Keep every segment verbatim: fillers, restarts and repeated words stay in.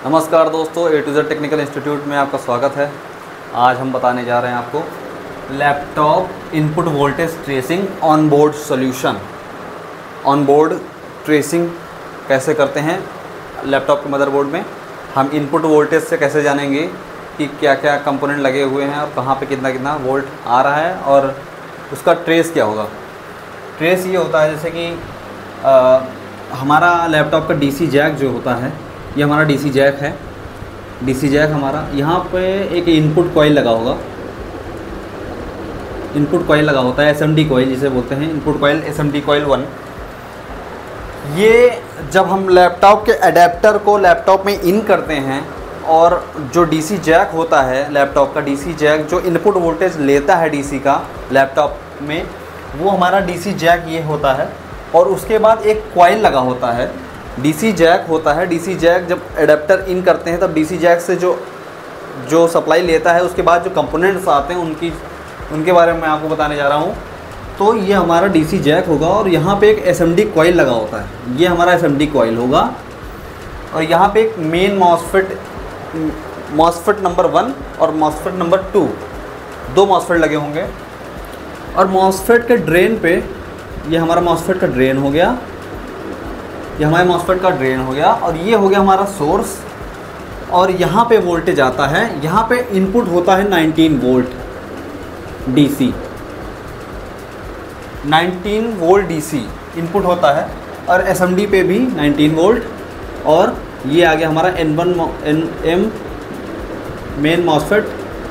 नमस्कार दोस्तों, A to Z technical institute में आपका स्वागत है। आज हम बताने जा रहे हैं आपको laptop input voltage tracing on board solution. On board tracing कैसे करते हैं लैपटॉप के मदरबोर्ड में, हम इनपुट वोल्टेज से कैसे जानेंगे कि क्या क्या कंपोनेंट लगे हुए हैं और कहाँ पे कितना कितना वोल्ट आ रहा है और उसका ट्रेस क्या होगा। ट्रेस ये होता है जैसे कि आ, हमारा लैपटॉप का डीसी जैक जो होता है, ये हमारा डीसी जैक है। डीसी जैक हमारा यहाँ पे एक इनपुट कॉइल लगा होगा, इनपुट कॉइल लगा होता है, एसएमडी कॉइल जिसे बोलते हैं, input coil SMD coil one. ये जब हम लैपटॉप के अडेप्टर को लैपटॉप में इन करते हैं और जो डीसी जैक होता है, लैपटॉप का डीसी जैक जो इनपुट वोल्टेज लेता है डीसी का लैपटॉप में, वो हमारा डीसी जैक ये होता है। और उसके बाद एक कॉइल लगा होता है, डीसी जैक होता है। डीसी जैक जब एडेप्टर इन करते हैं तब डीसी जैक से जो जो सप्लाई लेता है, उसके बाद जो कंपोनेंट्स आते हैं उनकी उनके बारे में मैं आपको बताने जा रहा हूँ। तो ये हमारा डीसी जैक होगा और यहाँ पे एक एसएमडी कॉइल लगा होता है, ये हमारा एसएमडी कॉइल होगा। और यहाँ पे एक main MOSFET MOSFET number one और मॉसफेट नंबर टू, दो मॉसफेट लगे होंगे। और मॉसफेट के ड्रेन पे, ये हमारा मॉसफेट का ड्रेन हो गया, ये हमारे मॉसफेट का ड्रेन हो गया और ये हो गया हमारा सोर्स। और यहाँ पे वोल्टेज आता है, यहाँ पे इनपुट होता है nineteen volt DC, nineteen volt DC input होता है। और एसएमडी पे भी नाइनटीन वोल्ट। और ये आ गया हमारा N one N M main MOSFET,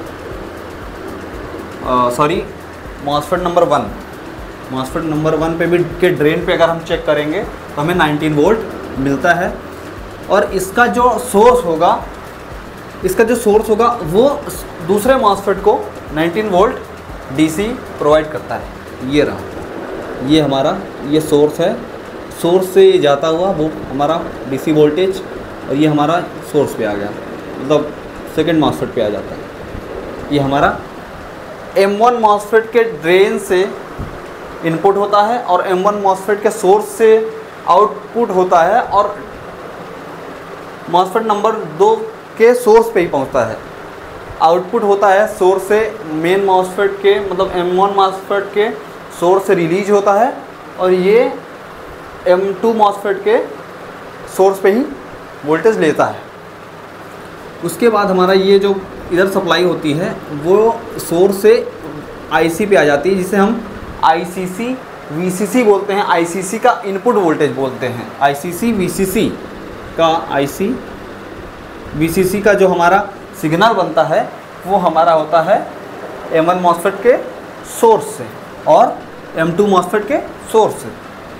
sorry MOSFET number one. MOSFET number one पे भी के ड्रेन पे अगर हम चेक करेंगे तो हमें नाइनटीन वोल्ट मिलता है। और इसका जो सोर्स होगा, इसका जो सोर्स होगा वो दूसरे मॉसफेट को नाइनटीन वोल्ट डीसी प्रोवाइड करता है। ये रहा, ये हमारा ये सोर्स है, सोर्स से जाता हुआ वो हमारा डीसी वोल्टेज, और ये हमारा सोर्स पे आ गया, मतलब सेकंड मॉसफेट पे आ जाता है। ये हमारा एम वन मॉसफेट के ड्रेन से इनपुट होता है और एम वन मॉसफेट के सोर्स से आउटपुट होता है, और मॉसफेट नंबर दो के सोर्स पे ही पहुंचता है। आउटपुट होता है सोर्स से मेन मॉसफेट के, मतलब एम वन मॉसफेट के सोर्स से रिलीज होता है, और ये एम टू मॉसफेट के सोर्स पे ही वोल्टेज लेता है। उसके बाद हमारा ये जो इधर सप्लाई होती है वो सोर्स से आईसी पे आ जाती है, जिसे हम आईसीसी वीसीसी बोलते हैं। आईसीसी का इनपुट वोल्टेज बोलते हैं, आईसीसी वीसीसी का आईसी वीसीसी का जो हमारा सिग्नल बनता है वो हमारा होता है एम वन मॉसफेट के सोर्स से और एम टू मॉसफेट के सोर्स से।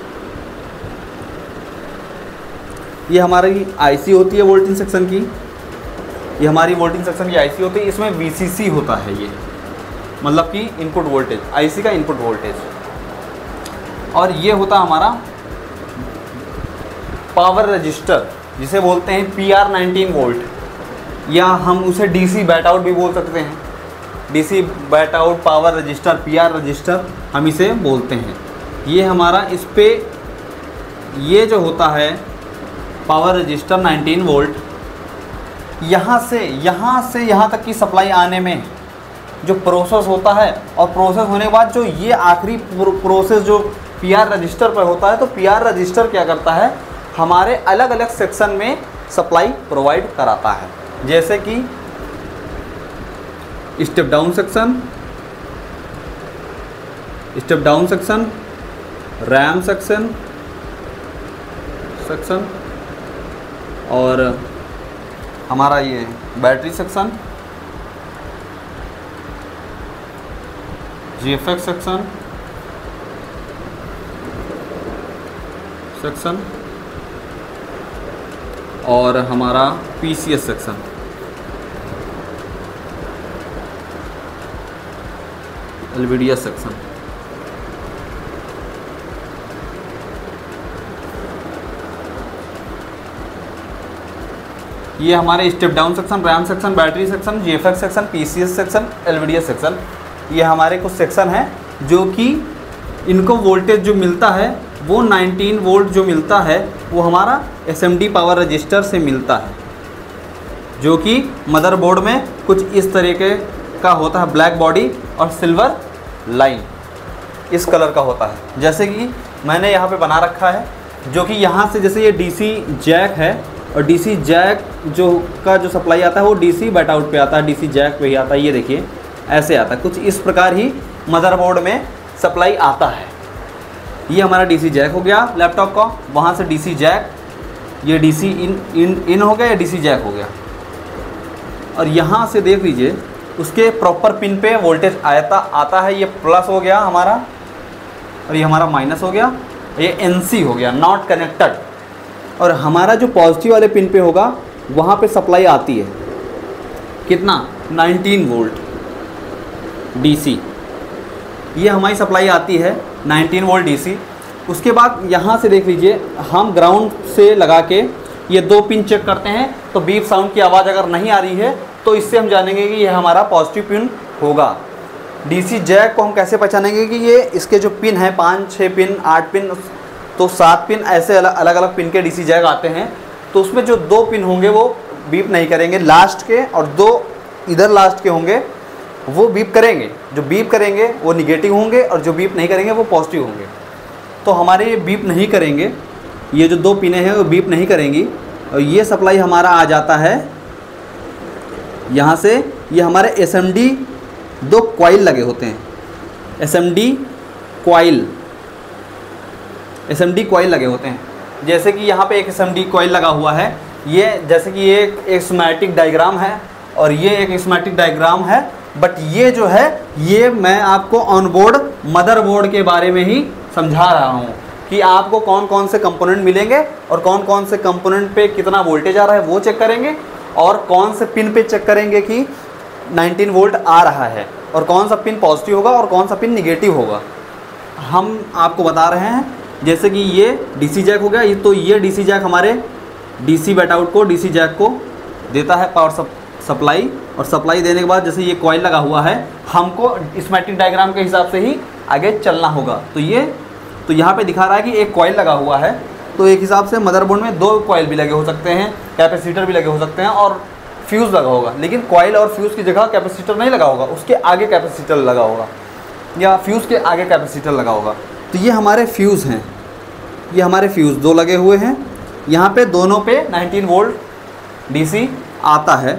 ये हमारी आईसी होती है वोल्टेज सेक्शन की, ये हमारी वोल्टेज सेक्शन की आईसी होती है। इसमें वीसीसी होता है, ये मतलब कि इनपुट वोल्टेज, आईसी का इनपुट वोल्टेज। और ये होता हमारा पावर रजिस्टर, जिसे बोलते हैं पी आर नाइनटीन वोल्ट, या हम उसे डीसी बैट आउट भी बोल सकते हैं। DC bat out power register, P R register हम इसे बोलते हैं। ये हमारा इस पे ये जो होता है पावर रजिस्टर नाइनटीन वोल्ट, यहाँ से यहाँ से यहाँ तक की सप्लाई आने में जो प्रोसेस होता है, और प्रोसेस होने के बाद जो ये आखिरी प्रोसेस जो पीआर रजिस्टर पर होता है, तो पीआर रजिस्टर क्या करता है, हमारे अलग अलग सेक्शन में सप्लाई प्रोवाइड कराता है। जैसे कि step down section, step down section, RAM section section और हमारा ये battery section, GFX section section और हमारा पीसीएस सेक्शन। LVDS section. ये हमारे step down section, RAM section, battery section, GFX section, PCS section, LVDS section, ये हमारे कुछ सेक्शन हैं जो कि इनको वोल्टेज जो मिलता है वो नाइनटीन वोल्ट जो मिलता है वो हमारा एसएमडी पावर रजिस्टर से मिलता है। जो कि मदरबोर्ड में कुछ इस तरीके का होता है, ब्लैक बॉडी और सिल्वर लाइन इस कलर का होता है। जैसे कि मैंने यहाँ पे बना रखा है, जो कि यहाँ से जैसे ये डीसी जैक है और डीसी जैक जो का जो सप्लाई आता है वो डीसी बैट आउट पे आता है, डीसी जैक पे ही आता है। ये देखिए ऐसे आता है, कुछ इस प्रकार ही मदरबोर्ड में सप्लाई आता है। ये हमारा डीसी जैक हो गया लैपटॉप का, वहाँ से डीसी जैक, ये डीसी इन इन इन हो गया या डीसी जैक हो गया। और यहाँ से देख लीजिए उसके प्रॉपर पिन पे वोल्टेज आया आता है। ये प्लस हो गया हमारा और ये हमारा माइनस हो गया, ये एनसी हो गया, नॉट कनेक्टेड। और हमारा जो पॉजिटिव वाले पिन पे होगा वहाँ पे सप्लाई आती है कितना, नाइनटीन वोल्ट डीसी। ये हमारी सप्लाई आती है नाइनटीन वोल्ट डीसी। उसके बाद यहाँ से देख लीजिए हम ग्राउंड से लगा के ये दो पिन चेक करते हैं, तो बीप साउंड की आवाज़ अगर नहीं आ रही है तो इससे हम जानेंगे कि यह हमारा पॉजिटिव पिन होगा। डीसी जैक को हम कैसे पहचानेंगे कि ये इसके जो पिन है पाँच छः पिन आठ पिन तो सात पिन ऐसे अलग अलग अलग पिन के डीसी जैक आते हैं। तो उसमें जो दो पिन होंगे वो बीप नहीं करेंगे लास्ट के, और दो इधर लास्ट के होंगे वो बीप करेंगे। जो बीप करेंगे वो निगेटिव होंगे और जो बीप नहीं करेंगे वो पॉजिटिव होंगे। तो हमारे ये बीप नहीं करेंगे, ये जो दो पिनें हैं वो बीप नहीं करेंगी। और ये सप्लाई हमारा आ जाता है यहाँ से, ये हमारे एसएमडी दो कॉइल लगे होते हैं, एसएमडी कॉइल एसएमडी कॉइल लगे होते हैं। जैसे कि यहाँ पे एक एसएमडी कॉइल लगा हुआ है, ये जैसे कि ये एक स्कीमेटिक डायग्राम है और ये एक स्कीमेटिक डायग्राम है, बट ये जो है ये मैं आपको ऑन बोर्ड मदरबोर्ड के बारे में ही समझा रहा हूँ कि आपको कौन कौन से कंपोनेंट मिलेंगे और कौन कौन से कंपोनेंट पे कितना वोल्टेज आ रहा है वो चेक करेंगे, और कौन से पिन पे चेक करेंगे कि नाइनटीन वोल्ट आ रहा है, और कौन सा पिन पॉजिटिव होगा और कौन सा पिन निगेटिव होगा। हम आपको बता रहे हैं जैसे कि ये डीसी जैक हो गया, ये तो ये डीसी जैक हमारे डीसी बैट आउट को डीसी जैक को देता है पावर सप, सप्लाई। और सप्लाई देने के बाद जैसे ये कॉइल लगा हुआ है, हमको स्कीमेटिक डायग्राम के हिसाब से ही आगे चलना होगा। तो ये तो यहाँ पे दिखा रहा है कि एक कॉइल लगा हुआ है, तो एक हिसाब से मदरबोर्ड में दो कॉइल भी लगे हो सकते हैं, कैपेसिटर भी लगे हो सकते हैं और फ्यूज़ लगा होगा। लेकिन कॉइल और फ्यूज़ की जगह कैपेसिटर नहीं लगा होगा, उसके आगे कैपेसिटर लगा होगा या फ्यूज़ के आगे कैपेसिटर लगा होगा। तो ये हमारे फ्यूज़ हैं, ये हमारे फ्यूज़ दो लगे हुए हैं। यहाँ पे दोनों पे नाइनटीन वोल्ट डीसी आता है,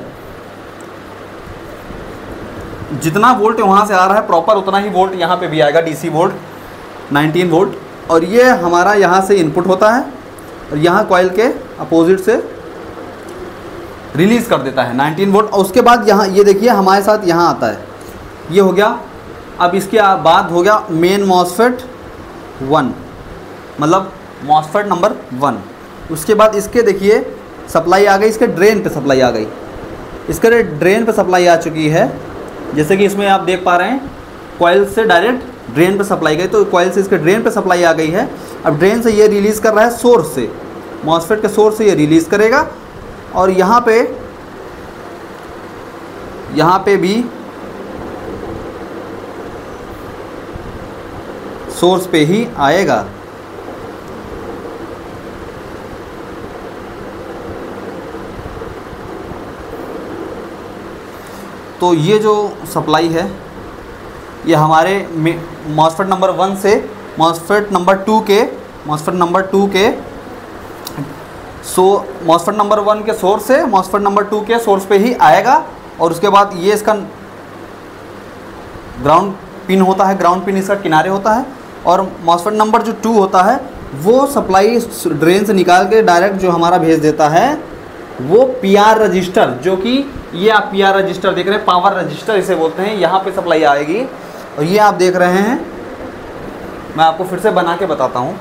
जितना वोल्ट वहाँ से आ रहा है प्रॉपर उतना ही वोल्ट यहाँ पे भी आएगा, डीसी वोल्ट नाइनटीन वोल्ट। और ये हमारा यहाँ से इनपुट होता है और यहाँ कॉइल के अपोजिट से रिलीज़ कर देता है नाइनटीन वोल्ट। और उसके बाद यहाँ ये देखिए हमारे साथ यहाँ आता है, ये हो गया। अब इसके बाद हो गया मेन मॉसफेट वन, मतलब मॉसफेट नंबर वन। उसके बाद इसके देखिए सप्लाई आ गई, इसके ड्रेन पे सप्लाई आ गई, इसके ड्रेन पे सप्लाई आ चुकी है। जैसे कि इसमें आप देख पा रहे हैं कॉइल से डायरेक्ट ड्रेन पे सप्लाई गई, तो कॉइल से इसके ड्रेन पे सप्लाई आ गई है। अब ड्रेन से ये रिलीज़ कर रहा है सोर्स से, मॉसफेट के सोर्स से ये रिलीज़ करेगा और यहाँ पे यहाँ पे भी सोर्स पे ही आएगा। तो ये जो सप्लाई है ये हमारे मॉसफेट नंबर वन से मॉसफेट नंबर टू के मॉसफेट नंबर टू के सो मॉसफेट नंबर वन के सोर्स से मॉसफेट नंबर टू के सोर्स पे ही आएगा। और उसके बाद ये इसका ग्राउंड पिन होता है, ग्राउंड पिन इसका किनारे होता है। और मॉसफेट नंबर जो टू होता है वो सप्लाई ड्रेन से निकाल के डायरेक्ट जो हमारा भेज देता है वो पीआर रजिस्टर, जो कि ये आप पीआर रजिस्टर देख रहे हैं, पावर रजिस्टर इसे बोलते हैं, यहाँ पे सप्लाई आएगी। और ये आप देख रहे हैं, मैं आपको फिर से बना के बताता हूँ।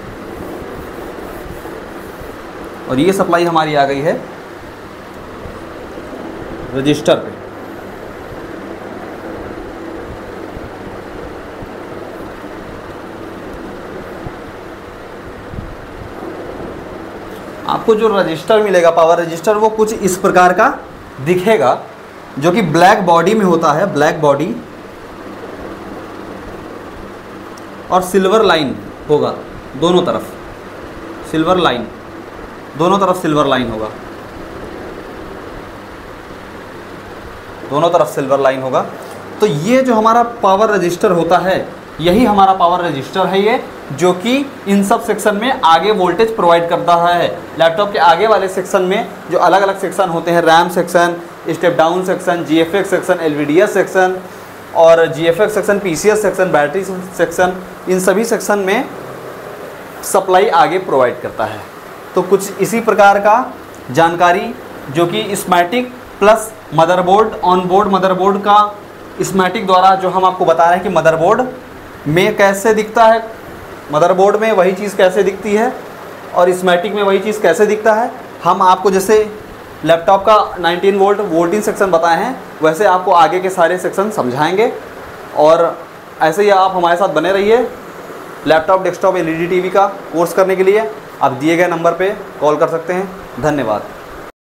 और ये सप्लाई हमारी आ गई है रजिस्टर पे। आपको जो रजिस्टर मिलेगा पावर रजिस्टर वो कुछ इस प्रकार का दिखेगा, जो कि ब्लैक बॉडी में होता है, ब्लैक बॉडी और सिल्वर लाइन होगा दोनों तरफ, सिल्वर लाइन दोनों तरफ सिल्वर लाइन होगा। दोनों तरफ सिल्वर लाइन होगा। तो ये जो हमारा पावर रजिस्टर होता है, यही हमारा पावर रजिस्टर है ये, जो कि इन सब सेक्शन में आगे वोल्टेज प्रोवाइड करता है। लैपटॉप के आगे वाले सेक्शन में जो अलग अलग सेक्शन होते हैं, RAM section, step down section, G F X section, L V D S section और G F X section, P C S section, battery section, इन सभी सेक्शन में सप्लाई आगे प्रोवाइड करता है। तो कुछ इसी प्रकार का जानकारी जो कि schematic plus motherboard, on board motherboard का स्कीमेटिक द्वारा जो हम आपको बता रहे हैं कि मदरबोर्ड में कैसे दिखता है, मदरबोर्ड में वही चीज़ कैसे दिखती है और स्कीमेटिक में वही चीज़ कैसे दिखता है। हम आपको जैसे लैपटॉप का नाइनटीन वोल्ट वोल्टिंग सेक्शन बताए हैं, वैसे आपको आगे के सारे सेक्शन समझाएंगे। और ऐसे ही आप हमारे साथ बने रहिए। Laptop, desktop, L E D TV का कोर्स करने के लिए आप दिए गए नंबर पे कॉल कर सकते हैं। धन्यवाद।